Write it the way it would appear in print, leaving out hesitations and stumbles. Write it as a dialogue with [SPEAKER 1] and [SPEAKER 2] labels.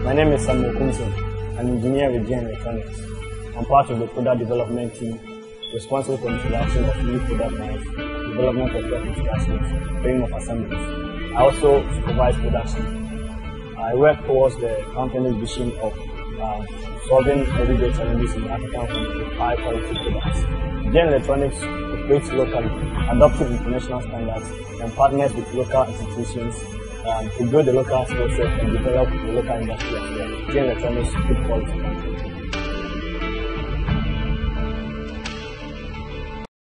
[SPEAKER 1] My name is Samuel Kumson. I'm an engineer with GN Electronics. I'm part of the product development team responsible for the production of new product lines, development of work instructions, training of assemblies. I also supervise production. I work towards the company's vision of solving everyday challenges in the African continent with high quality products. GN Electronics operates locally, adopting international standards, and partners with local institutions to build the local skill set and develop the local industry as well. GN Electronics good quality.